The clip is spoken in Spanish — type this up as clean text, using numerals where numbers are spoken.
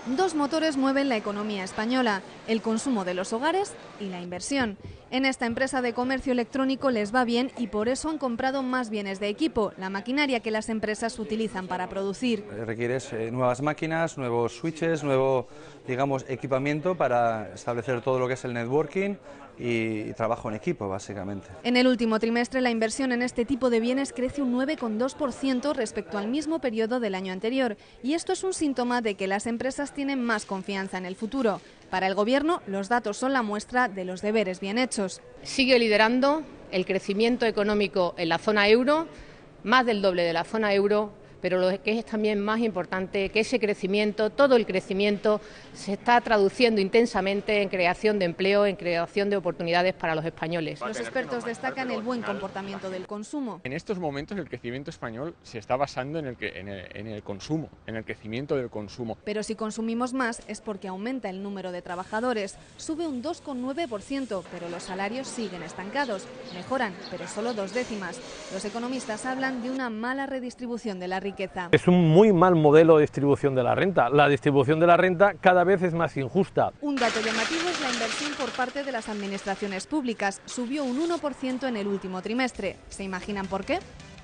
Dos motores mueven la economía española, el consumo de los hogares y la inversión. En esta empresa de comercio electrónico les va bien y por eso han comprado más bienes de equipo, la maquinaria que las empresas utilizan para producir. Requieres nuevas máquinas, nuevos switches, nuevo, equipamiento para establecer todo lo que es el networking y trabajo en equipo, básicamente. En el último trimestre, la inversión en este tipo de bienes crece un 9,2% respecto al mismo periodo del año anterior. Y esto es un síntoma de que las empresas tienen más confianza en el futuro. Para el Gobierno, los datos son la muestra de los deberes bien hechos. Sigue liderando el crecimiento económico en la zona euro, más del doble de la zona euro, pero lo que es también más importante, que ese crecimiento, todo el crecimiento, se está traduciendo intensamente en creación de empleo, en creación de oportunidades para los españoles. Los expertos destacan el buen comportamiento del consumo. En estos momentos el crecimiento español se está basando en el consumo, en el crecimiento del consumo. Pero si consumimos más es porque aumenta el número de trabajadores. Sube un 2,9%, pero los salarios siguen estancados. Mejoran, pero solo 2 décimas. Los economistas hablan de una mala redistribución de la riqueza. Es un muy mal modelo de distribución de la renta. La distribución de la renta cada vez es más injusta. Un dato llamativo es la inversión por parte de las administraciones públicas. Subió un 1% en el último trimestre. ¿Se imaginan por qué?